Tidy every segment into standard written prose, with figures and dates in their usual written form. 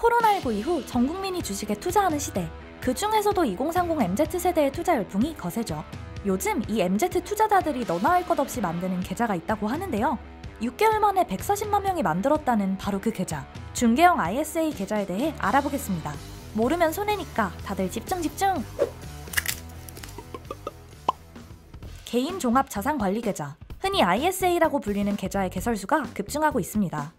코로나19 이후 전 국민이 주식에 투자하는 시대. 그 중에서도 2030 MZ세대의 투자 열풍이 거세죠. 요즘 이 MZ 투자자들이 너나 할 것 없이 만드는 계좌가 있다고 하는데요. 6개월 만에 140만 명이 만들었다는 바로 그 계좌. 중개형 ISA 계좌에 대해 알아보겠습니다. 모르면 손해니까 다들 집중! 개인 종합 자산관리 계좌. 흔히 ISA라고 불리는 계좌의 개설수가 급증하고 있습니다.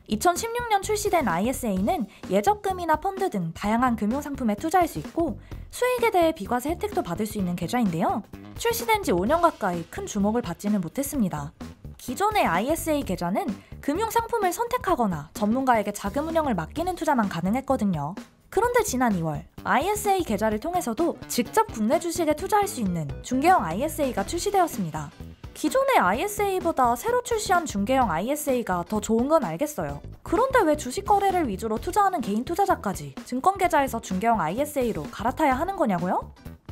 2016년 출시된 ISA는 예적금이나 펀드 등 다양한 금융상품에 투자할 수 있고 수익에 대해 비과세 혜택도 받을 수 있는 계좌인데요. 출시된 지 5년 가까이 큰 주목을 받지는 못했습니다. 기존의 ISA 계좌는 금융상품을 선택하거나 전문가에게 자금 운영을 맡기는 투자만 가능했거든요. 그런데 지난 2월 ISA 계좌를 통해서도 직접 국내 주식에 투자할 수 있는 중개형 ISA가 출시되었습니다. 기존의 ISA보다 새로 출시한 중개형 ISA가 더 좋은 건 알겠어요. 그런데 왜 주식 거래를 위주로 투자하는 개인 투자자까지 증권계좌에서 중개형 ISA로 갈아타야 하는 거냐고요?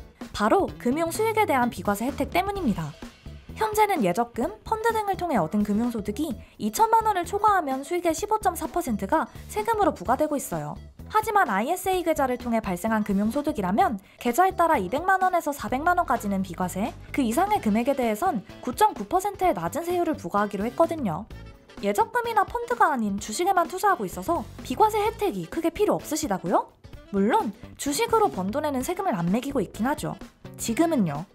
바로 금융 수익에 대한 비과세 혜택 때문입니다. 현재는 예적금, 펀드 등을 통해 얻은 금융소득이 2천만 원을 초과하면 수익의 15.4%가 세금으로 부과되고 있어요. 하지만 ISA 계좌를 통해 발생한 금융소득이라면 계좌에 따라 200만 원에서 400만 원까지는 비과세, 그 이상의 금액에 대해선 9.9%의 낮은 세율을 부과하기로 했거든요. 예적금이나 펀드가 아닌 주식에만 투자하고 있어서 비과세 혜택이 크게 필요 없으시다고요? 물론 주식으로 번 돈에는 세금을 안 매기고 있긴 하죠. 지금은요.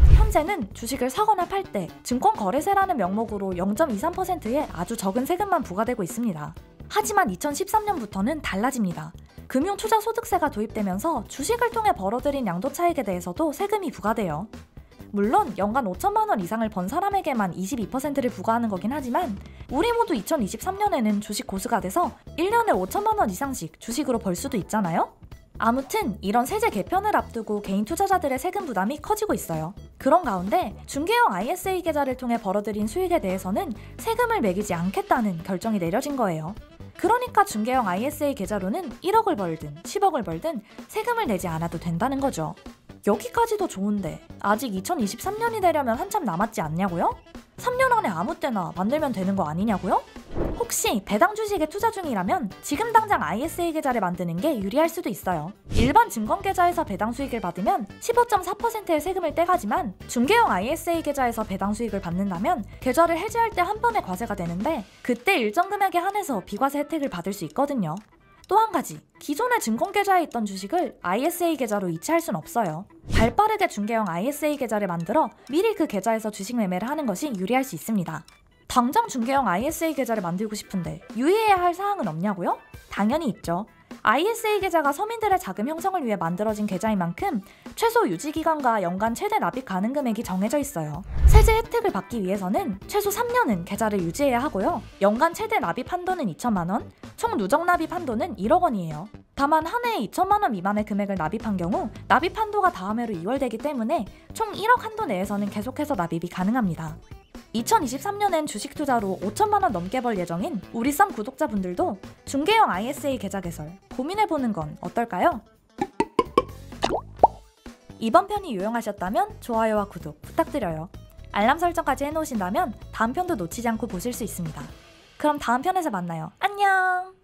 현재는 주식을 사거나 팔 때 증권거래세라는 명목으로 0.23%의 아주 적은 세금만 부과되고 있습니다. 하지만 2013년부터는 달라집니다. 금융투자소득세가 도입되면서 주식을 통해 벌어들인 양도차익에 대해서도 세금이 부과돼요. 물론 연간 5천만 원 이상을 번 사람에게만 22%를 부과하는 거긴 하지만 우리 모두 2023년에는 주식 고수가 돼서 1년에 5천만 원 이상씩 주식으로 벌 수도 있잖아요? 아무튼 이런 세제 개편을 앞두고 개인 투자자들의 세금 부담이 커지고 있어요. 그런 가운데 중개형 ISA 계좌를 통해 벌어들인 수익에 대해서는 세금을 매기지 않겠다는 결정이 내려진 거예요. 그러니까 중개형 ISA 계좌로는 1억을 벌든 10억을 벌든 세금을 내지 않아도 된다는 거죠. 여기까지도 좋은데 아직 2023년이 되려면 한참 남았지 않냐고요? 3년 안에 아무 때나 만들면 되는 거 아니냐고요? 혹시 배당 주식에 투자 중이라면 지금 당장 ISA 계좌를 만드는 게 유리할 수도 있어요. 일반 증권 계좌에서 배당 수익을 받으면 15.4%의 세금을 떼가지만 중개형 ISA 계좌에서 배당 수익을 받는다면 계좌를 해지할 때 한 번에 과세가 되는데 그때 일정 금액에 한해서 비과세 혜택을 받을 수 있거든요. 또 한 가지, 기존의 증권 계좌에 있던 주식을 ISA 계좌로 이체할 순 없어요. 발빠르게 중개형 ISA 계좌를 만들어 미리 그 계좌에서 주식 매매를 하는 것이 유리할 수 있습니다. 당장 중개형 ISA 계좌를 만들고 싶은데 유의해야 할 사항은 없냐고요? 당연히 있죠. ISA 계좌가 서민들의 자금 형성을 위해 만들어진 계좌인 만큼 최소 유지기간과 연간 최대 납입 가능 금액이 정해져 있어요. 세제 혜택을 받기 위해서는 최소 3년은 계좌를 유지해야 하고요. 연간 최대 납입 한도는 2천만 원, 총 누적 납입 한도는 1억 원이에요. 다만 한 해에 2천만 원 미만의 금액을 납입한 경우 납입 한도가 다음 해로 2월되기 때문에 총 1억 한도 내에서는 계속해서 납입이 가능합니다. 2023년엔 주식 투자로 5천만 원 넘게 벌 예정인 우리 썸 구독자분들도 중개형 ISA 계좌 개설 고민해보는 건 어떨까요? 이번 편이 유용하셨다면 좋아요와 구독 부탁드려요. 알람 설정까지 해놓으신다면 다음 편도 놓치지 않고 보실 수 있습니다. 그럼 다음 편에서 만나요. 안녕!